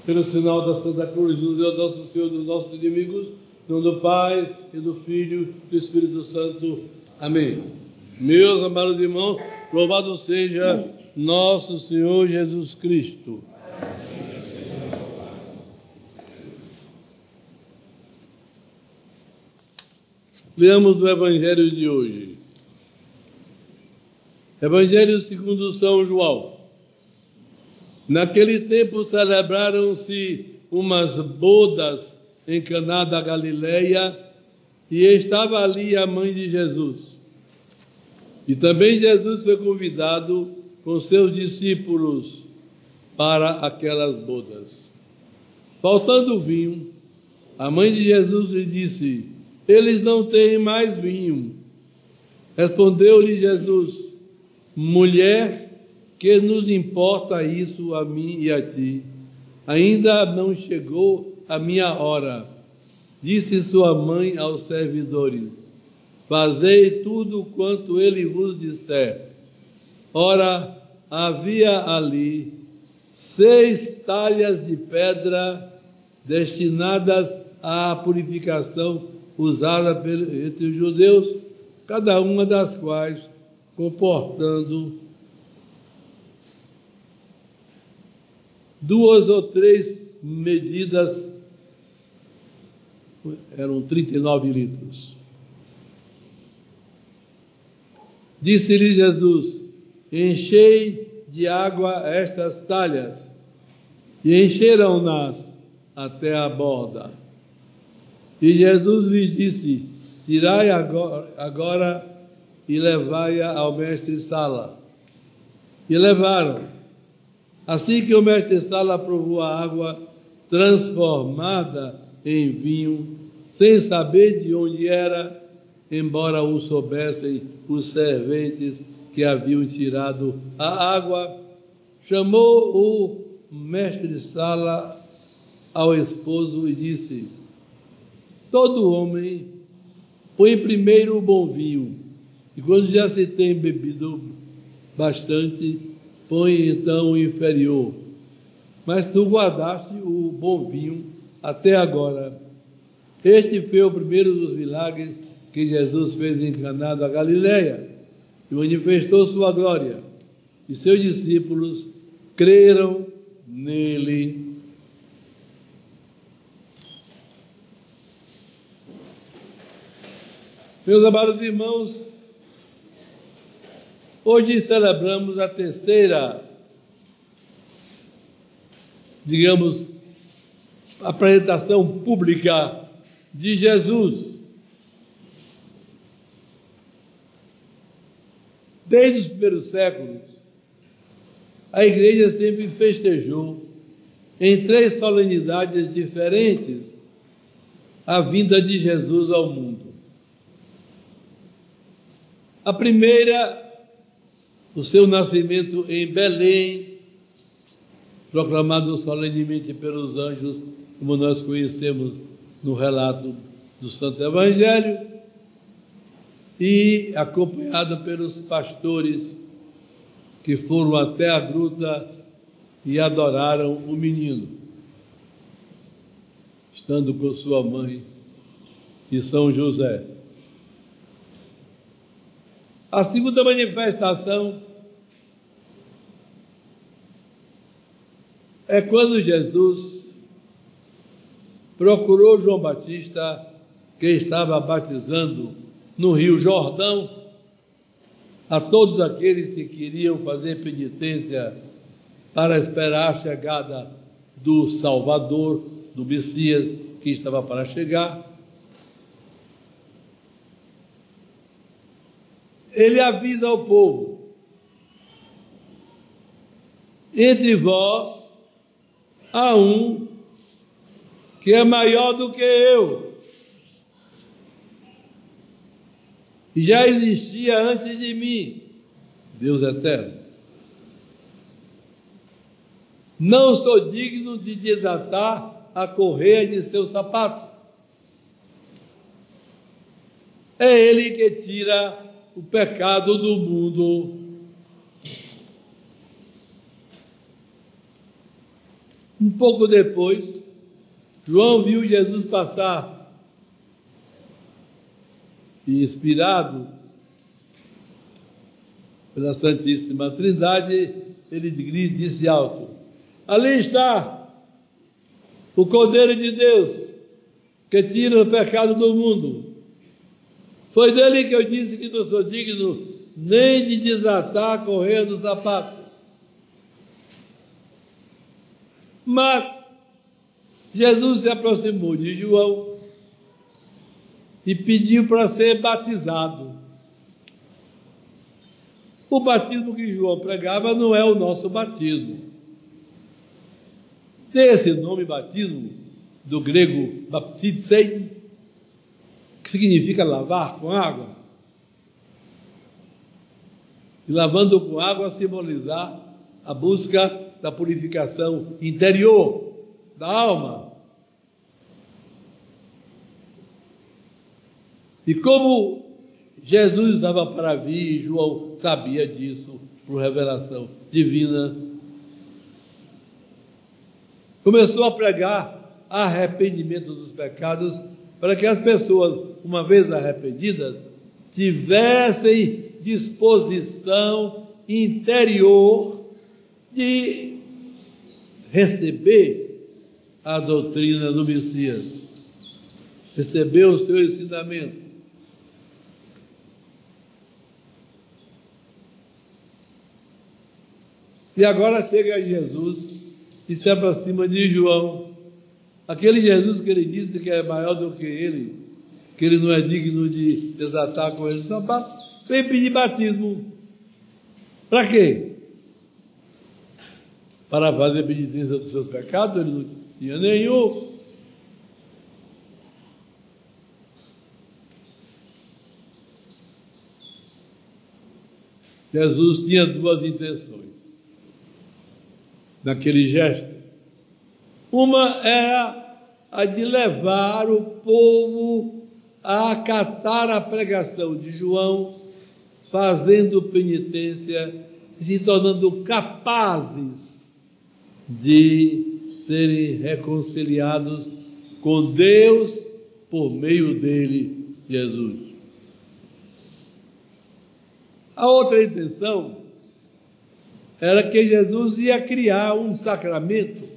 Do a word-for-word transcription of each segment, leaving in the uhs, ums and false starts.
Pelo sinal da Santa Cruz, nos deu nosso Senhor dos nossos inimigos, em nome do Pai, e do Filho, e do Espírito Santo. Amém. Meus amados irmãos, louvado seja nosso Senhor Jesus Cristo. Leamos o Evangelho de hoje. Evangelho segundo São João. Naquele tempo celebraram-se umas bodas em Caná da Galileia, e estava ali a mãe de Jesus. E também Jesus foi convidado com seus discípulos para aquelas bodas. Faltando vinho, a mãe de Jesus lhe disse: eles não têm mais vinho. Respondeu-lhe Jesus: mulher, que nos importa isso a mim e a ti? Ainda não chegou a minha hora. Disse sua mãe aos servidores: fazei tudo quanto ele vos disser. Ora, havia ali seis talhas de pedra destinadas à purificação, usada entre os judeus, cada uma das quais comportando duas ou três medidas, eram trinta e nove litros. Disse-lhe Jesus: enchei de água estas talhas, e encheram-nas até a borda. E Jesus lhes disse: tirai agora, agora e levai-a ao mestre-sala. E levaram. Assim que o mestre-sala provou a água transformada em vinho, sem saber de onde era, embora o soubessem os serventes que haviam tirado a água, chamou o mestre-sala ao esposo e disse: todo homem põe primeiro o bom vinho, e quando já se tem bebido bastante, põe então o inferior. Mas tu guardaste o bom vinho até agora. Este foi o primeiro dos milagres que Jesus fez em Caná da Galileia, e manifestou sua glória, e seus discípulos creram nele. Meus amados irmãos, hoje celebramos a terceira, digamos, apresentação pública de Jesus. Desde os primeiros séculos, a Igreja sempre festejou, em três solenidades diferentes, a vinda de Jesus ao mundo. A primeira, o seu nascimento em Belém, proclamado solenemente pelos anjos, como nós conhecemos no relato do Santo Evangelho, e acompanhado pelos pastores que foram até a gruta e adoraram o menino, estando com sua mãe e São José. A segunda manifestação é quando Jesus procurou João Batista, que estava batizando no Rio Jordão, a todos aqueles que queriam fazer penitência para esperar a chegada do Salvador, do Messias, que estava para chegar. Ele avisa ao povo: entre vós há um que é maior do que eu, e já existia antes de mim, Deus eterno. Não sou digno de desatar a correia de seu sapato. É ele que tira o pecado do mundo. Um pouco depois, João viu Jesus passar e, inspirado pela Santíssima Trindade, ele disse alto: ali está o Cordeiro de Deus, que tira o pecado do mundo. Foi dele que eu disse que não sou digno nem de desatar a correia do sapato. Mas Jesus se aproximou de João e pediu para ser batizado. O batismo que João pregava não é o nosso batismo. Tem esse nome batismo, do grego baptizei, que significa lavar com água. E lavando com água simbolizar a busca da purificação interior da alma. E como Jesus estava para vir, João sabia disso por revelação divina, começou a pregar arrependimento dos pecados, para que as pessoas, uma vez arrependidas, tivessem disposição interior de receber a doutrina do Messias, receber o seu ensinamento. E agora chega Jesus e se aproxima de João, aquele Jesus que ele disse que é maior do que ele, que ele não é digno de desatar com ele, só vem pedir batismo. Para quê? Para fazer penitência dos seus pecados? Ele não tinha nenhum. Jesus tinha duas intenções naquele gesto. Uma era a de levar o povo a acatar a pregação de João, fazendo penitência e se tornando capazes de serem reconciliados com Deus por meio dele, Jesus. A outra intenção era que Jesus ia criar um sacramento.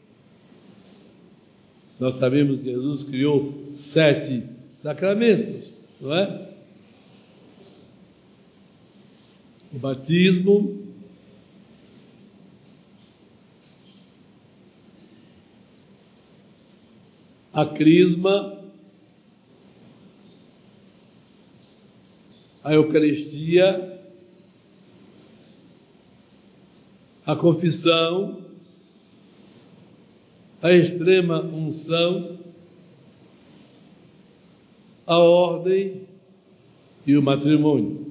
Nós sabemos que Jesus criou sete sacramentos, não é? O batismo, a crisma, a Eucaristia, a confissão, a extrema unção, a ordem e o matrimônio.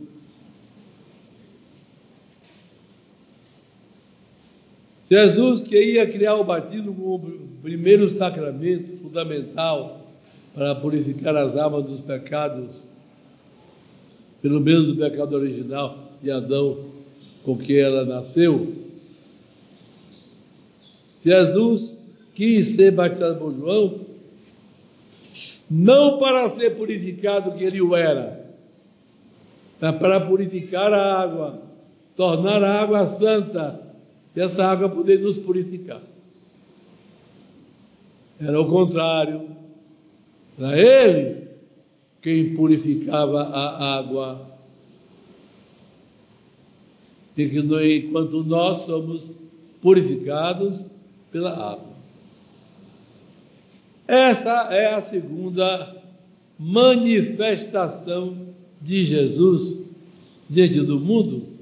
Jesus queria criar o batismo como o primeiro sacramento fundamental para purificar as almas dos pecados, pelo menos do pecado original de Adão, com que ela nasceu. Jesus quis ser batizado por João, não para ser purificado que ele o era, mas para purificar a água, tornar a água santa, e essa água poder nos purificar. Era o contrário. Era ele quem purificava a água. E que enquanto nós somos purificados pela água. Essa é a segunda manifestação de Jesus diante do mundo.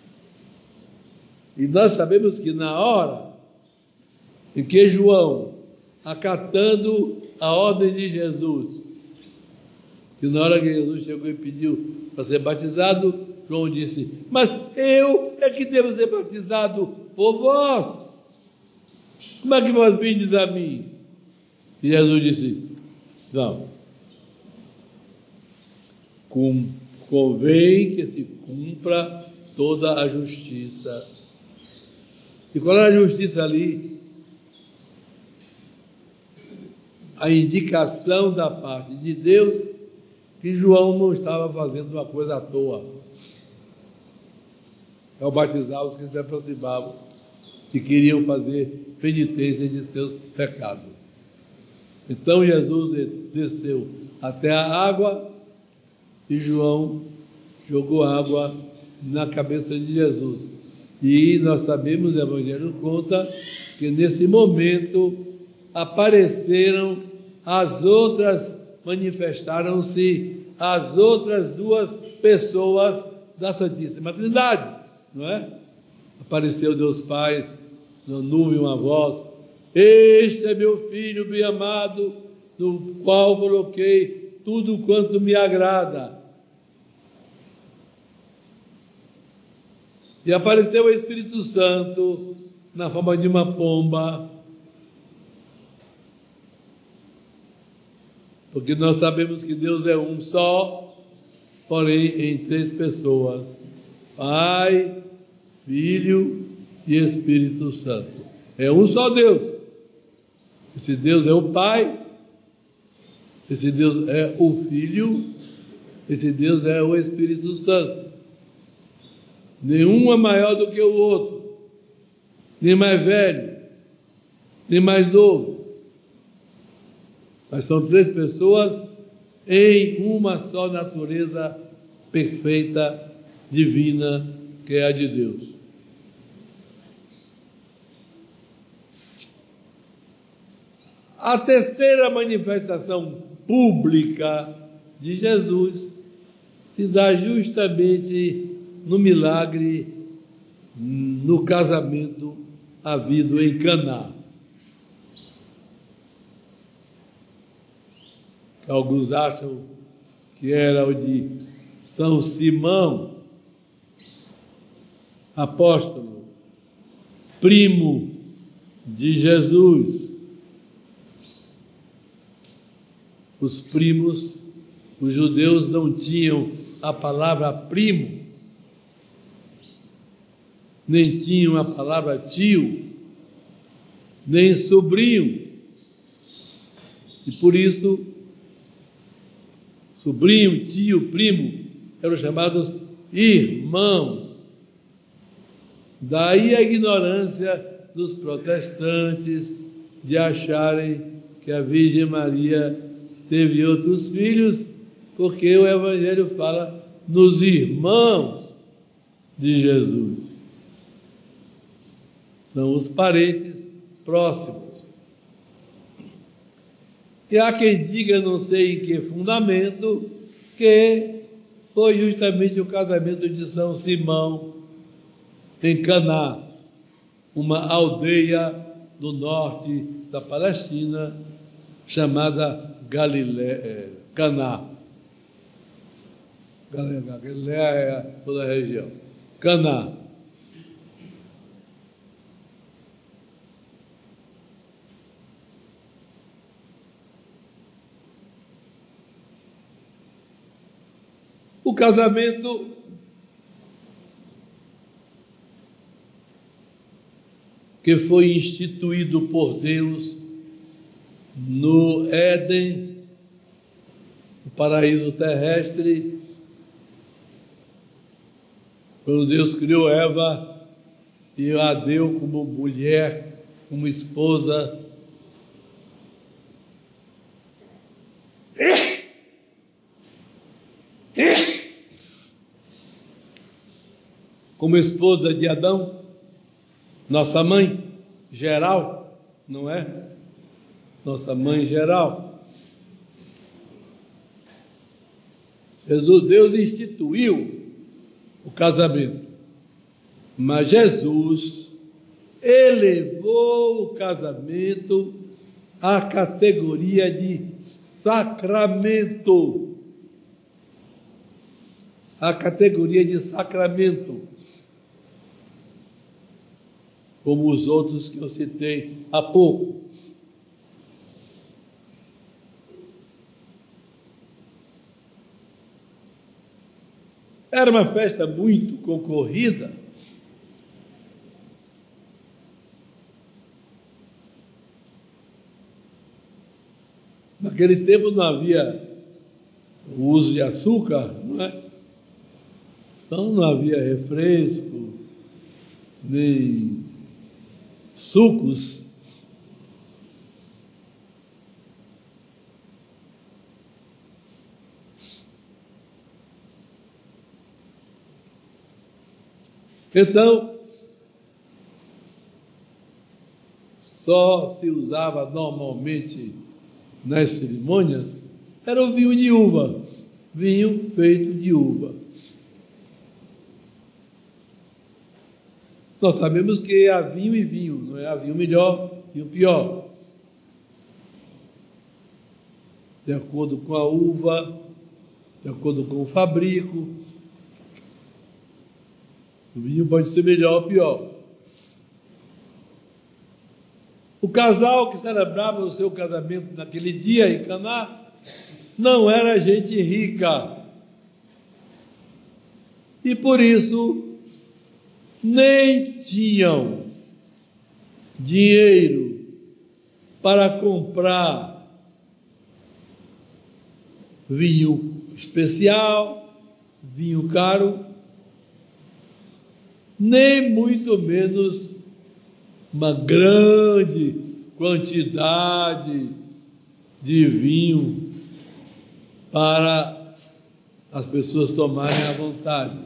E nós sabemos que na hora em que João, acatando a ordem de Jesus, que na hora que Jesus chegou e pediu para ser batizado, João disse: mas eu é que devo ser batizado por vós. Como é que vós vindes a mim? E Jesus disse: não. Convém que se cumpra toda a justiça. E qual era a justiça ali? a indicação da parte de Deus que João não estava fazendo uma coisa à toa. Ao batizar os que se aproximavam e queriam fazer penitência de seus pecados. Então Jesus desceu até a água e João jogou água na cabeça de Jesus. E nós sabemos, o Evangelho conta, que nesse momento apareceram as outras, manifestaram-se as outras duas pessoas da Santíssima Trindade, não é? Apareceu Deus Pai, na nuvem uma voz: este é meu Filho bem amado, no qual coloquei tudo quanto me agrada. E apareceu o Espírito Santo na forma de uma pomba, porque nós sabemos que Deus é um só, porém em três pessoas: Pai, Filho e Espírito Santo. É um só Deus. Esse Deus é o Pai, esse Deus é o Filho, esse Deus é o Espírito Santo. Nenhum é maior do que o outro, nem mais velho, nem mais novo. Mas são três pessoas em uma só natureza perfeita, divina, que é a de Deus. A terceira manifestação pública de Jesus se dá justamente no milagre, no casamento havido em Caná. Alguns acham que era o de São Simão, apóstolo, primo de Jesus. Os primos, os judeus não tinham a palavra primo, nem tinham a palavra tio, nem sobrinho. E por isso, sobrinho, tio, primo, eram chamados irmãos. Daí a ignorância dos protestantes de acharem que a Virgem Maria teve outros filhos, porque o Evangelho fala nos irmãos de Jesus. São os parentes próximos. E há quem diga, não sei em que fundamento, que foi justamente o casamento de São Simão em Caná, uma aldeia do norte da Palestina chamada Galiléia, Caná. Galiléia é toda a região. Caná. O casamento que foi instituído por Deus no Éden, no paraíso terrestre, quando Deus criou Eva e a deu como mulher, como esposa. Como esposa de Adão, nossa mãe geral, não é? Nossa mãe geral. Jesus, Deus instituiu o casamento, mas Jesus elevou o casamento à categoria de sacramento. A categoria de sacramento, como os outros que eu citei há pouco. Era uma festa muito concorrida. Naquele tempo não havia o uso de açúcar, não é? Então não havia refresco, nem sucos. Então, só se usava normalmente nas cerimônias era o vinho de uva, vinho feito de uva. Nós sabemos que há vinho e vinho, não é? Há vinho melhor e o pior. De acordo com a uva, de acordo com o fabrico, o vinho pode ser melhor ou pior. O casal que celebrava o seu casamento naquele dia em Caná não era gente rica. E por isso nem tinham dinheiro para comprar vinho especial, vinho caro, nem muito menos uma grande quantidade de vinho para as pessoas tomarem à vontade.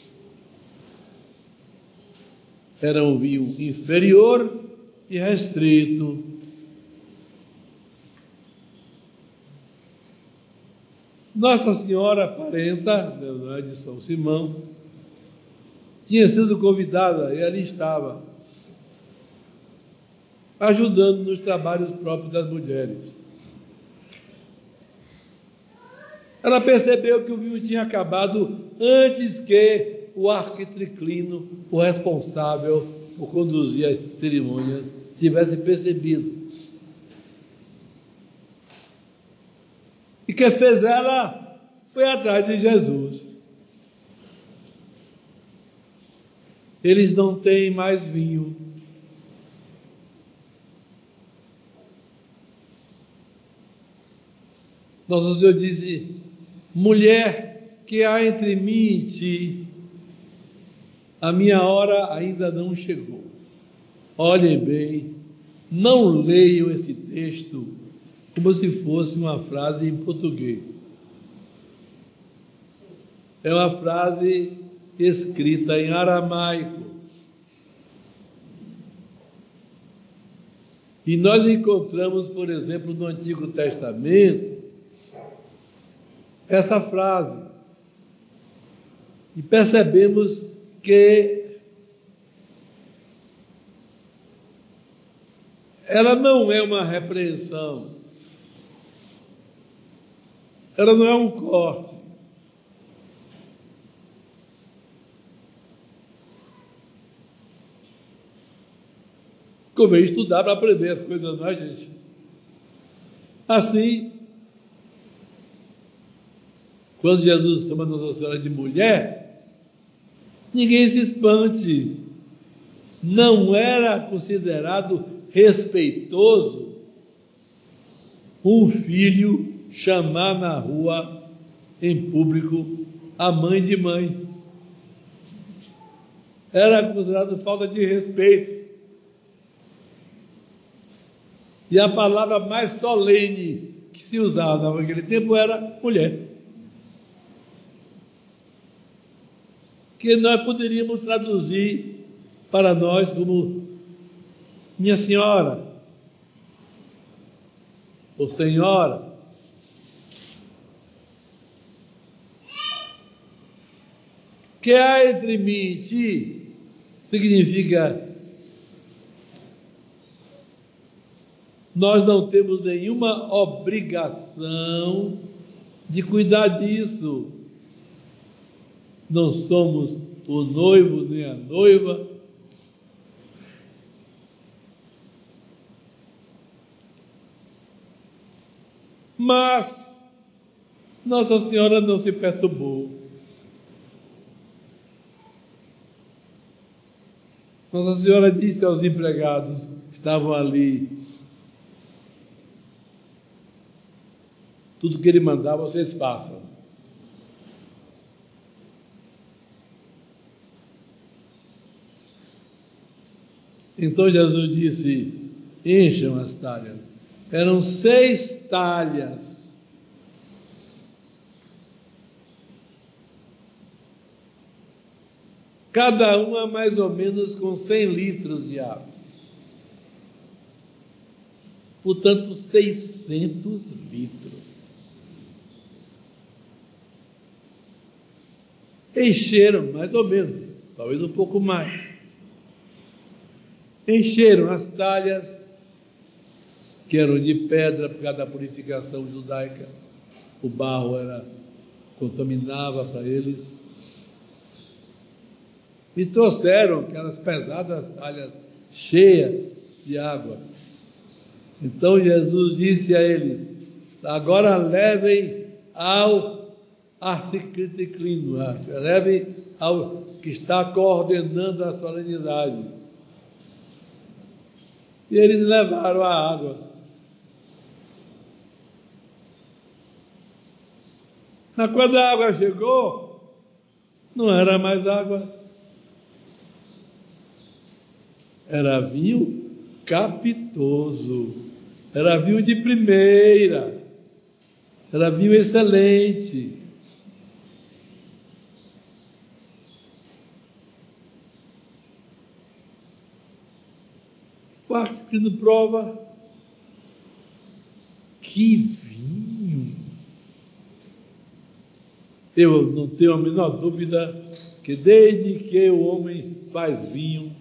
Era um vinho inferior e restrito. Nossa Senhora Parenta, de São Simão, tinha sido convidada e ali estava, ajudando nos trabalhos próprios das mulheres. Ela percebeu que o vinho tinha acabado antes que o arquitriclino, o responsável por conduzir a cerimônia, tivesse percebido. E o que fez ela? Foi atrás de Jesus. Eles não têm mais vinho. Nosso Senhor disse: mulher, que há entre mim e ti? A minha hora ainda não chegou. Olhem bem, não leiam esse texto como se fosse uma frase em português. É uma frase escrita em aramaico. E nós encontramos, por exemplo, no Antigo Testamento, essa frase. E percebemos que ela não é uma repreensão, ela não é um corte. Como é estudar para aprender as coisas, não é, gente? Assim, quando Jesus chama Nossa Senhora de mulher, ninguém se espante. Não era considerado respeitoso um filho chamar na rua, em público, a mãe de mãe. Era considerado falta de respeito. E a palavra mais solene que se usava naquele tempo era mulher. Que nós poderíamos traduzir para nós como minha senhora, ou senhora. Que há entre mim e ti significa nós não temos nenhuma obrigação de cuidar disso. Não somos o noivo nem a noiva. Mas Nossa Senhora não se perturbou. Nossa Senhora disse aos empregados que estavam ali: tudo que ele mandar vocês façam. Então Jesus disse, encham as talhas. Eram seis talhas. Cada uma mais ou menos com cem litros de água. Portanto, seiscentos litros. Encheram, mais ou menos, talvez um pouco mais. Encheram as talhas, que eram de pedra por causa da purificação judaica. O barro era, contaminava para eles. E trouxeram aquelas pesadas talhas cheias de água. Então Jesus disse a eles, agora levem ao arquicriticlino, levem ao que está coordenando a solenidade. E eles levaram a água. Mas quando a água chegou, não era mais água. Era vinho capitoso, era vinho de primeira, era vinho excelente. O arquicrino prova, que vinho! Eu não tenho a menor dúvida que desde que o homem faz vinho,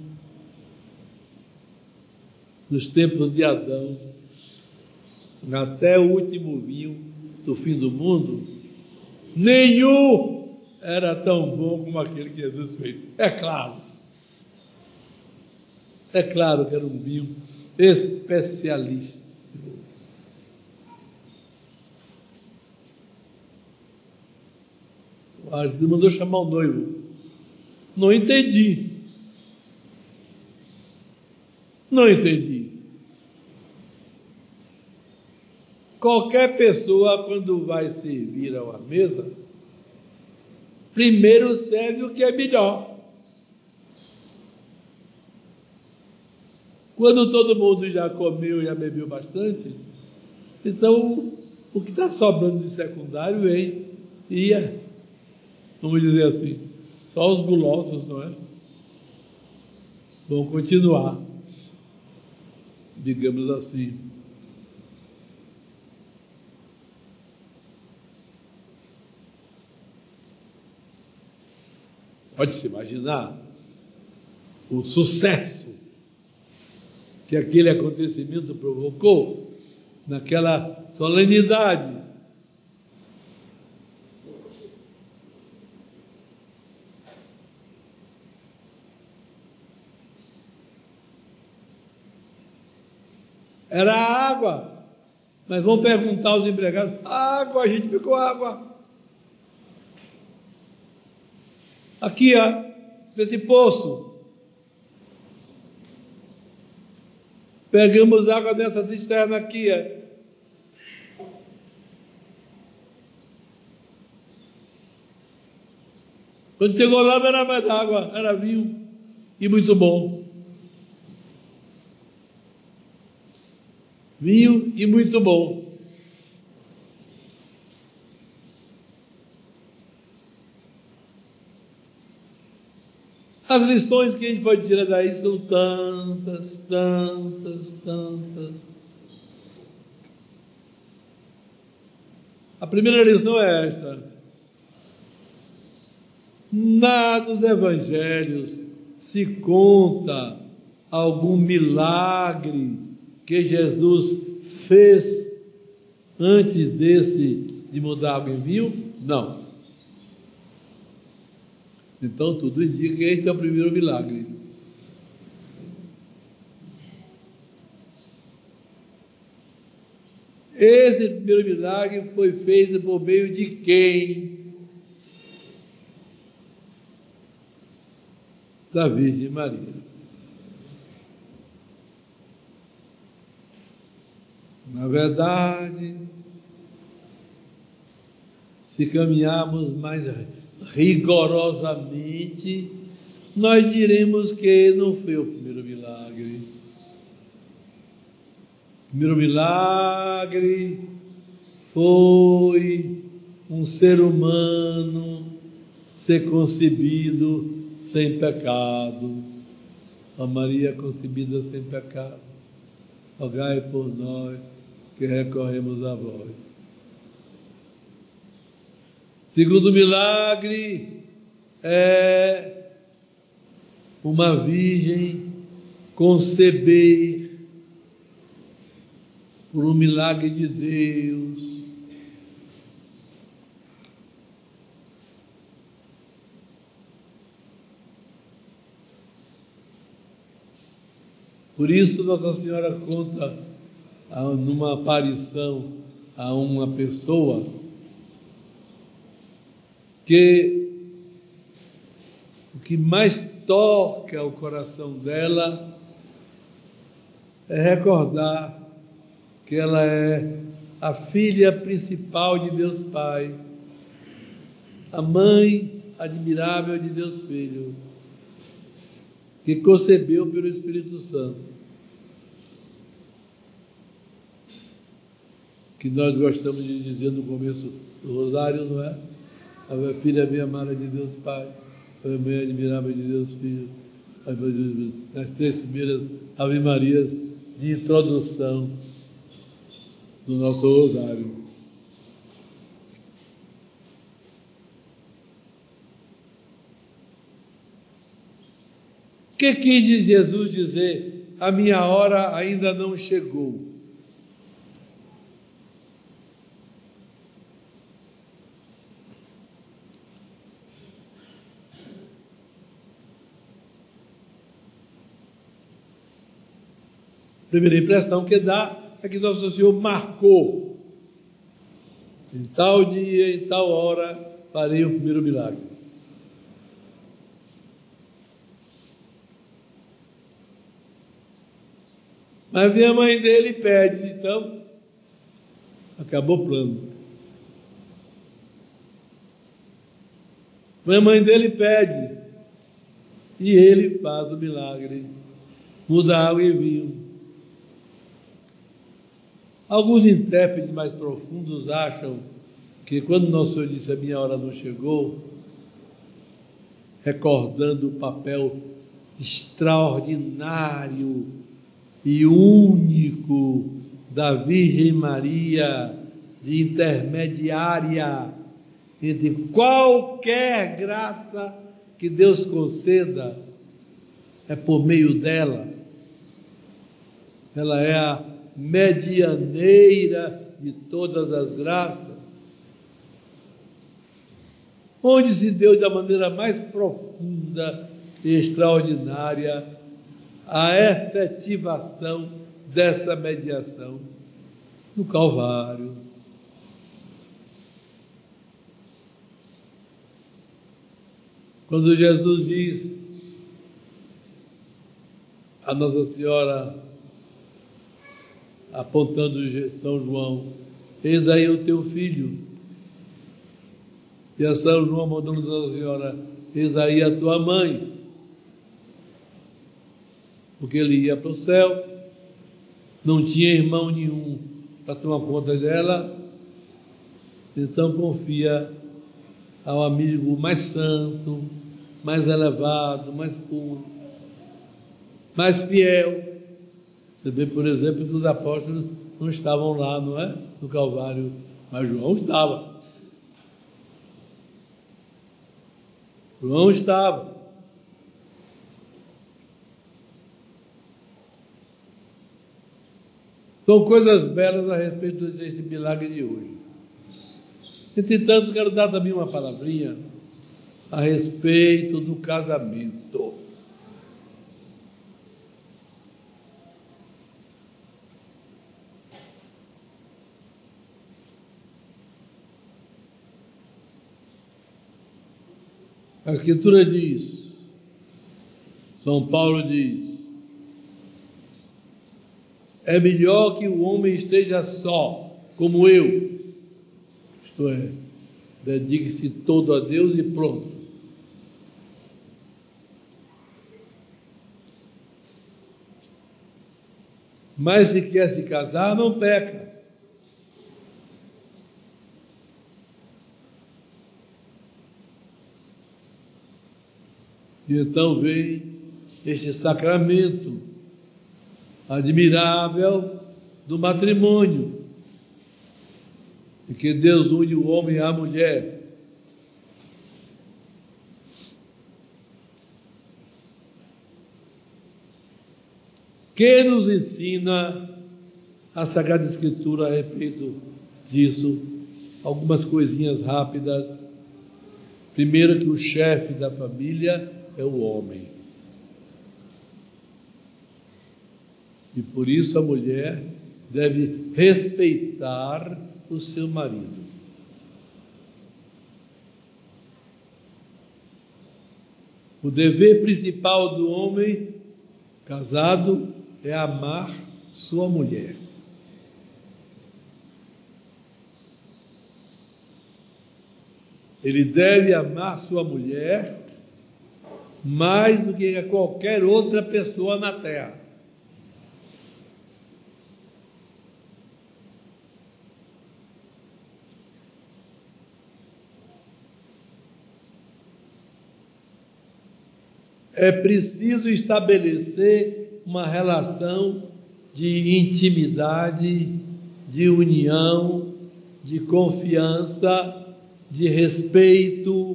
nos tempos de Adão, até o último vinho do fim do mundo, nenhum era tão bom como aquele que Jesus fez. É claro. É claro que era um vinho especialista. O arquicrino mandou chamar o noivo. Não entendi. Não entendi. Qualquer pessoa, quando vai servir a uma mesa, primeiro serve o que é melhor. Quando todo mundo já comeu e já bebeu bastante, então o que está sobrando de secundário vem e é, vamos dizer assim, só os gulosos, não é? Vão continuar, digamos assim. Pode-se imaginar o sucesso que aquele acontecimento provocou naquela solenidade. Era água, mas vão perguntar aos empregados, água, a gente pegou água. Aqui, ó, nesse poço. Pegamos água dessa cisterna aqui, ó. Quando chegou lá, não era mais água, era vinho, e muito bom. Vinho e muito bom. As lições que a gente pode tirar daí são tantas, tantas, tantas. A primeira lição é esta. Nada dos evangelhos se conta algum milagre que Jesus fez antes desse de mudar água em vinho? Não. Então, tudo indica que este é o primeiro milagre. Esse primeiro milagre foi feito por meio de quem? Da Virgem Maria. Na verdade, Se caminharmos mais rigorosamente, nós diremos que não foi o primeiro milagre. O primeiro milagre foi um ser humano ser concebido sem pecado. A Maria concebida sem pecado. Rogai por nós que recorremos a vós. Segundo milagre é uma virgem conceber por um milagre de Deus. Por isso Nossa Senhora conta numa aparição a uma pessoa que o que mais toca o coração dela é recordar que ela é a filha principal de Deus Pai, a mãe admirável de Deus Filho, que concebeu pelo Espírito Santo. Que nós gostamos de dizer no começo do Rosário, não é? A minha filha bem amada de Deus Pai, a mãe admirável de Deus Filho, as três primeiras Ave Marias de introdução do nosso Rosário. O que quis Jesus dizer? A minha hora ainda não chegou. A primeira impressão que dá é que Nosso Senhor marcou. Em tal dia, em tal hora, farei o primeiro milagre. Mas vem a mãe dele e pede, então acabou o plano. A mãe dele pede e ele faz o milagre, muda água em vinho. Alguns intérpretes mais profundos acham que quando Nosso Senhor disse a minha hora não chegou, recordando o papel extraordinário e único da Virgem Maria de intermediária entre qualquer graça que Deus conceda, é por meio dela. Ela é a medianeira de todas as graças, onde se deu da maneira mais profunda e extraordinária a efetivação dessa mediação no Calvário. Quando Jesus diz a Nossa Senhora, apontando São João, eis aí o teu filho, e a São João mandando a Nossa Senhora, eis aí a tua mãe, porque ele ia para o céu, não tinha irmão nenhum para tomar conta dela, então confia ao amigo mais santo, mais elevado, mais puro, mais fiel. Você vê, por exemplo, que os apóstolos não estavam lá, não é? No Calvário, mas João estava. João estava. São coisas belas a respeito desse milagre de hoje. Entretanto, quero dar também uma palavrinha a respeito do casamento. A Escritura diz, São Paulo diz, é melhor que o homem esteja só, como eu, isto é, dedique-se todo a Deus e pronto. Mas se quer se casar, não peca. E então vem este sacramento admirável do matrimônio, em que Deus une o homem à mulher. Que nos ensina a Sagrada Escritura a respeito disso? Algumas coisinhas rápidas. Primeiro, que o chefe da família é o homem. E por isso a mulher deve respeitar o seu marido. O dever principal do homem casado é amar sua mulher. Ele deve amar sua mulher mais do que qualquer outra pessoa na terra. É preciso estabelecer uma relação de intimidade, de união, de confiança, de respeito,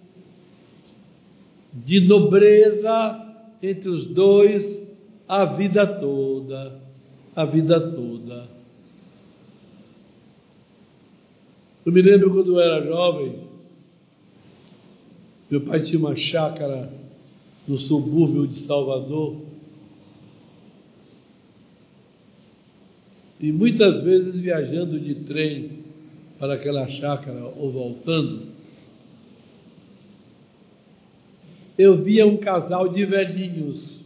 de nobreza entre os dois a vida toda, a vida toda. Eu me lembro quando eu era jovem, meu pai tinha uma chácara no subúrbio de Salvador, e muitas vezes viajando de trem para aquela chácara ou voltando, eu via um casal de velhinhos,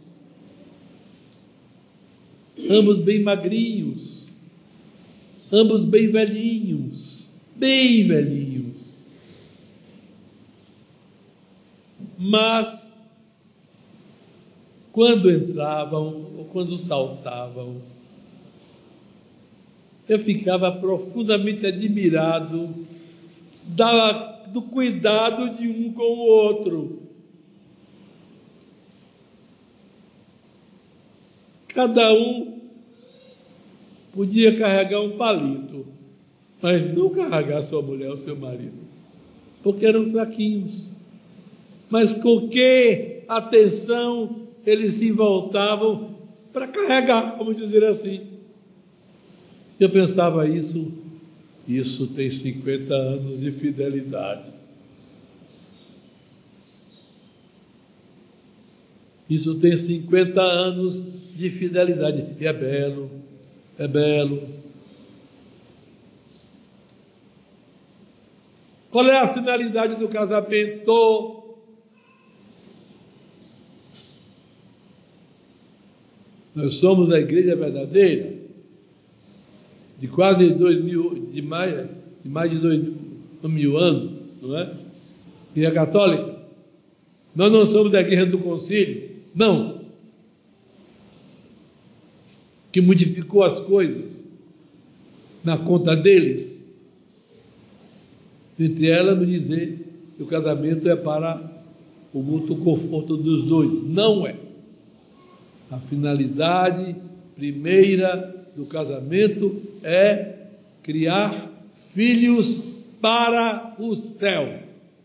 ambos bem magrinhos, ambos bem velhinhos, bem velhinhos, mas quando entravam ou quando saltavam, eu ficava profundamente admirado da, do cuidado de um com o outro. Cada um podia carregar um palito, mas não carregar sua mulher ou seu marido, porque eram fraquinhos. Mas com que atenção eles se voltavam para carregar, vamos dizer assim. Eu pensava isso, isso tem cinquenta anos de fidelidade. Isso tem cinquenta anos de fidelidade. E é belo, é belo. Qual é a finalidade do casamento? Nós somos a igreja verdadeira, de quase dois mil, de mais, de mais de dois mil anos, não é? Igreja católica. Nós não somos da igreja do concílio, não. Que modificou as coisas na conta deles. Entre elas, me dizer que o casamento é para o mútuo conforto dos dois. Não é. A finalidade primeira do casamento é criar filhos para o céu.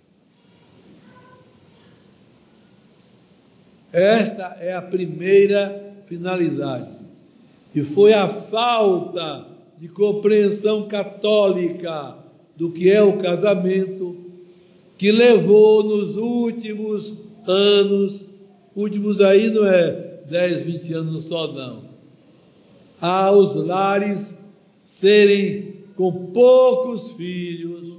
Esta é a primeira finalidade. E foi a falta de compreensão católica do que é o casamento que levou nos últimos anos, últimos aí não é dez, vinte anos só não, aos lares serem com poucos filhos,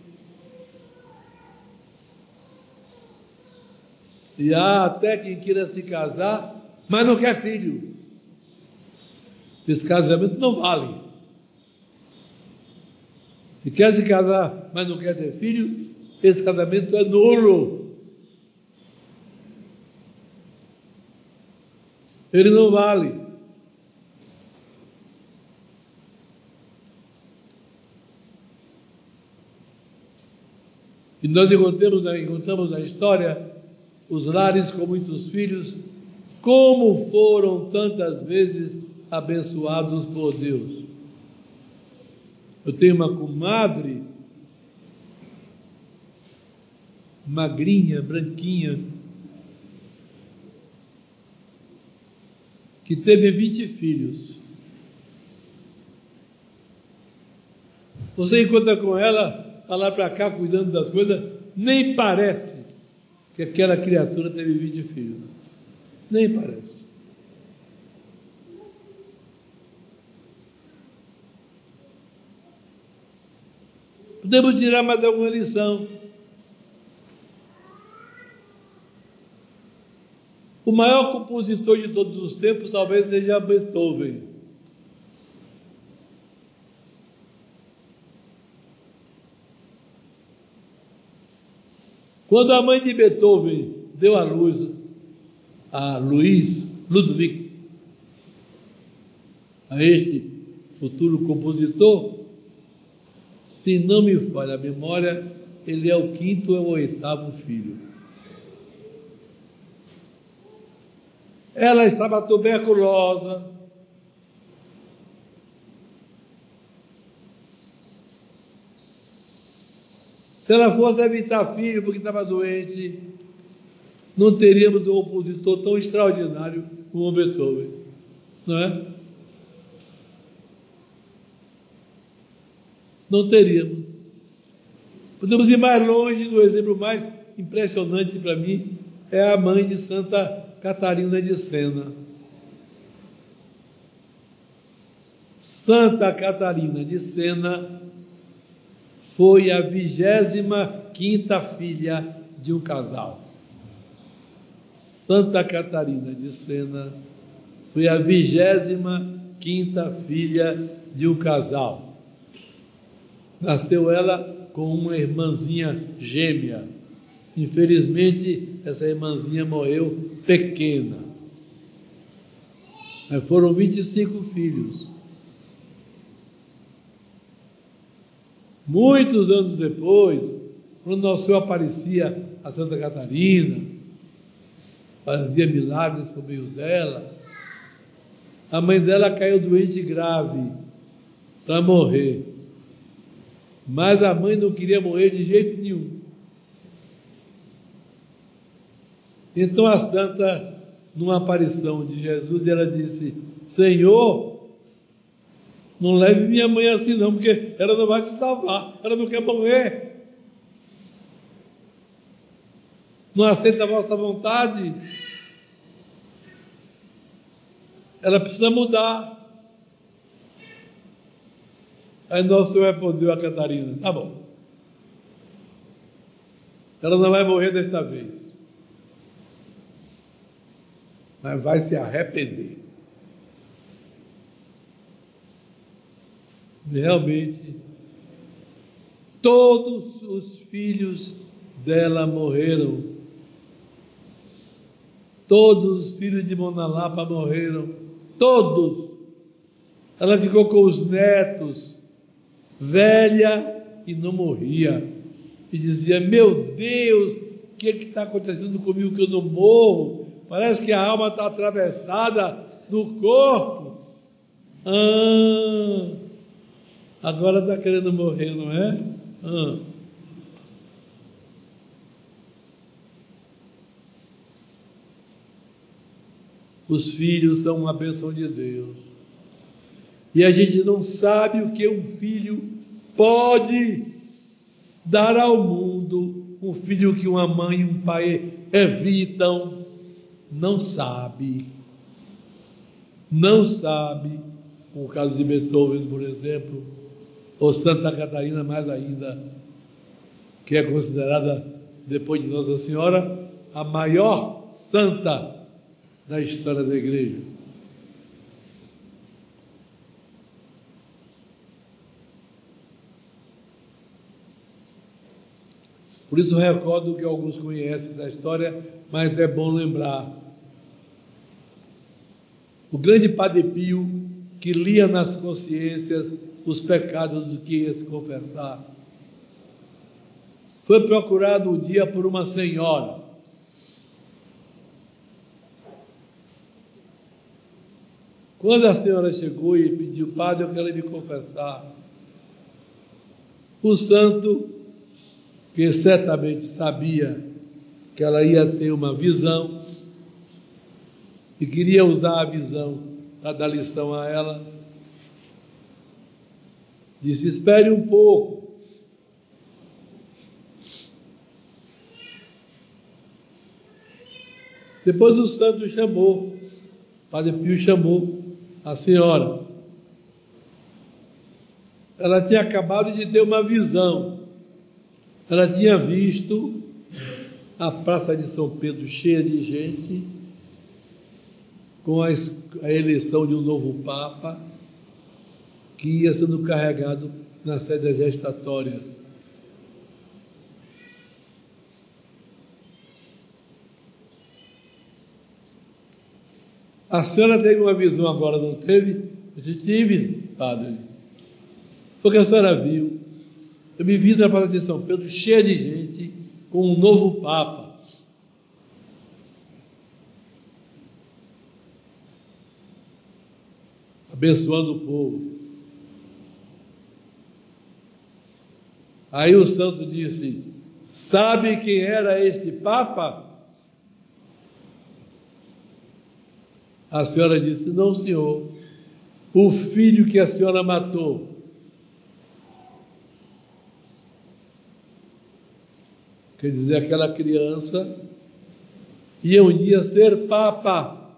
e há até quem queira se casar, mas não quer filho. Esse casamento não vale. Se quer se casar, mas não quer ter filho, esse casamento é nulo. Ele não vale. E nós encontramos, encontramos na história os lares com muitos filhos, como foram tantas vezes abençoados por Deus. Eu tenho uma comadre, magrinha, branquinha, que teve vinte filhos. Você encontra com ela, está lá para cá cuidando das coisas, nem parece que aquela criatura teve vinte filhos. Nem parece. Podemos tirar mais alguma lição. O maior compositor de todos os tempos talvez seja Beethoven. Quando a mãe de Beethoven deu à luz a Luiz Ludwig, a este futuro compositor, se não me falha a memória, ele é o quinto ou o oitavo filho. Ela estava tuberculosa. Se ela fosse evitar filho porque estava doente, não teríamos um compositor tão extraordinário como Beethoven, não é? Não teríamos. Podemos ir mais longe. O exemplo mais impressionante para mim é a mãe de Santa Catarina de Sena. Santa Catarina de Sena foi a vigésima quinta filha de um casal. Santa Catarina de Sena foi a vigésima quinta filha de um casal. Nasceu ela com uma irmãzinha gêmea. Infelizmente, essa irmãzinha morreu pequena. Mas foram vinte e cinco filhos. Muitos anos depois, quando Nosso Senhor aparecia a Santa Catarina, fazia milagres por meio dela, a mãe dela caiu doente grave para morrer. Mas a mãe não queria morrer de jeito nenhum. Então a santa, numa aparição de Jesus, ela disse: Senhor, não leve minha mãe assim não, porque ela não vai se salvar, ela não quer morrer. Não aceita a vossa vontade. Ela precisa mudar. Aí Nosso Senhor respondeu a Catarina: tá bom, ela não vai morrer desta vez, mas vai se arrepender. Realmente, todos os filhos dela morreram. Todos os filhos de Mona Lapa morreram. Todos. Ela ficou com os netos, velha, e não morria. E dizia: meu Deus, o que é que está acontecendo comigo que eu não morro? Parece que a alma está atravessada no corpo. Ah, agora está querendo morrer, não é? Ah. Os filhos são uma bênção de Deus. E a gente não sabe o que um filho pode dar ao mundo. Um filho que uma mãe e um pai evitam. Não sabe. Não sabe. O caso de Beethoven, por exemplo, ou Santa Catarina, mais ainda, que é considerada, depois de Nossa Senhora, a maior santa da história da igreja. Por isso recordo que alguns conhecem essa história, mas é bom lembrar. O grande Padre Pio, que lia nas consciências os pecados do que ia se confessar, foi procurado um dia por uma senhora. Quando a senhora chegou e pediu: padre, eu quero me confessar, o santo, que certamente sabia que ela ia ter uma visão e queria usar a visão para dar lição a ela, disse: espere um pouco. Depois o santo chamou, Padre Pio chamou a senhora. Ela tinha acabado de ter uma visão. Ela tinha visto a Praça de São Pedro cheia de gente, com a, a eleição de um novo Papa, que ia sendo carregado na sede gestatória. A senhora teve uma visão agora, não teve? Eu tive, padre. Porque a senhora viu. Eu me vi na Praça de São Pedro cheia de gente, com um novo Papa. Abençoando o povo. Aí o santo disse: sabe quem era este Papa? A senhora disse: não, senhor, o filho que a senhora matou. Quer dizer, aquela criança ia um dia ser Papa.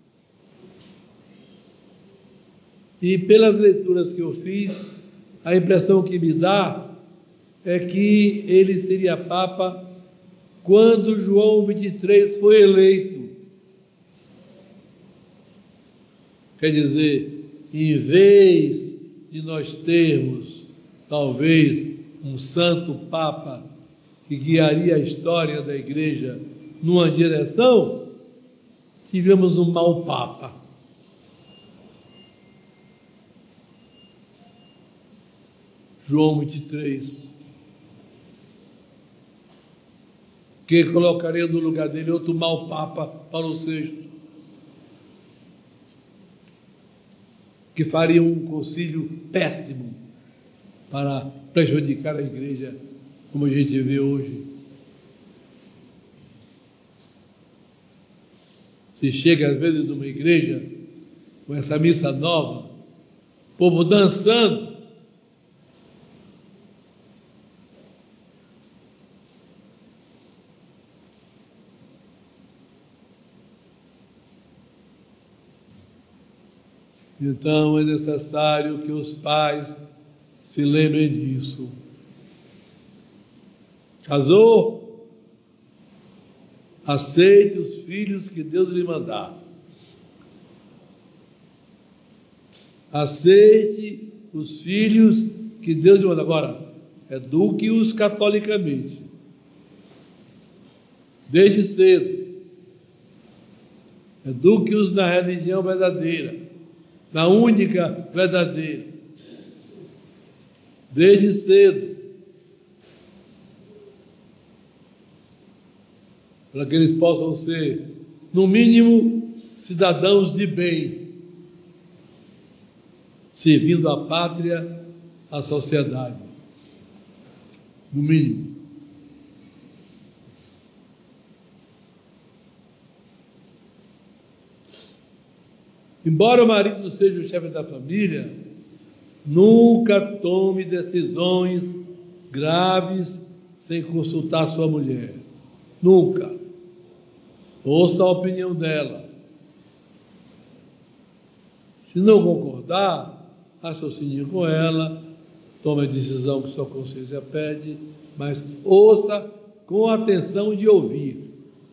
E pelas leituras que eu fiz, a impressão que me dá é que ele seria Papa quando João vinte e três foi eleito. Quer dizer, em vez de nós termos, talvez, um santo Papa que guiaria a história da Igreja numa direção, tivemos um mau Papa. João vinte e três. Que colocaria no lugar dele outro mau Papa, Paulo sexto. Que faria um concílio péssimo para prejudicar a Igreja, como a gente vê hoje. Se chega às vezes numa igreja com essa missa nova, o povo dançando, então é necessário que os pais se lembrem disso. Casou? Aceite os filhos que Deus lhe mandar. Aceite os filhos que Deus lhe mandar. Agora, eduque-os catolicamente. Desde cedo. Eduque-os na religião verdadeira, na única verdadeira. Desde cedo. Para que eles possam ser, no mínimo, cidadãos de bem, servindo a pátria, a sociedade. No mínimo. Embora o marido seja o chefe da família, nunca tome decisões graves sem consultar sua mulher. Nunca. Ouça a opinião dela. Se não concordar, raciocine com ela, tome a decisão que sua consciência pede, mas ouça com atenção de ouvir.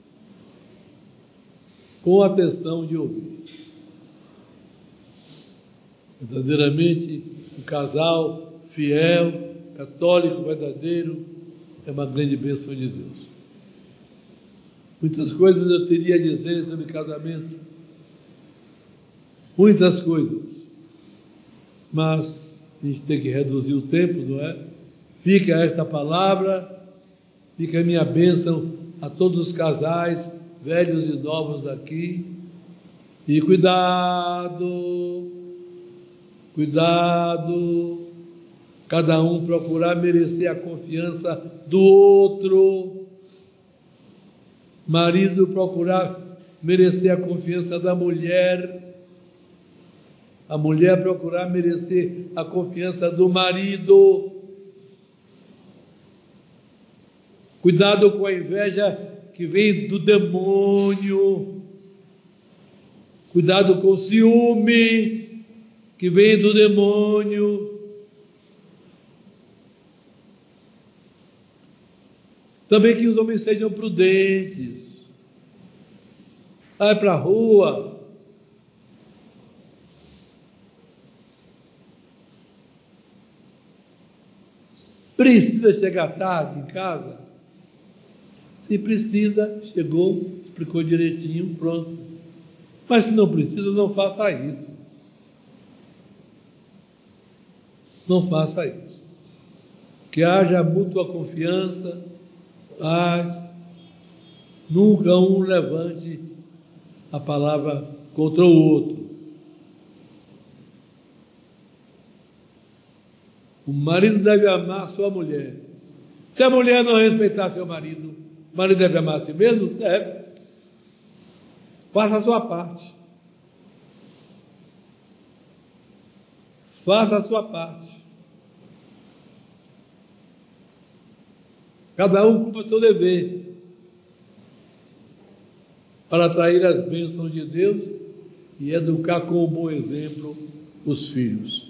Com atenção de ouvir. Verdadeiramente, um casal fiel, católico, verdadeiro, é uma grande bênção de Deus. Muitas coisas eu teria a dizer sobre casamento, muitas coisas, mas a gente tem que reduzir o tempo, não é? Fica esta palavra, fica a minha bênção a todos os casais, velhos e novos daqui, e cuidado, cuidado, cada um procurar merecer a confiança do outro, marido procurar merecer a confiança da mulher, a mulher procurar merecer a confiança do marido. Cuidado com a inveja que vem do demônio. Cuidado com o ciúme que vem do demônio. Também que os homens sejam prudentes. Vai para a rua. Precisa chegar tarde em casa? Se precisa, chegou, explicou direitinho, pronto. Mas se não precisa, não faça isso. Não faça isso. Que haja mútua confiança, paz. Nunca um levante a palavra contra o outro. O marido deve amar sua mulher. Se a mulher não respeitar seu marido, o marido deve amar a si mesmo? Deve. Faça a sua parte. Faça a sua parte. Cada um cumpra o seu dever para atrair as bênçãos de Deus e educar com o bom exemplo os filhos.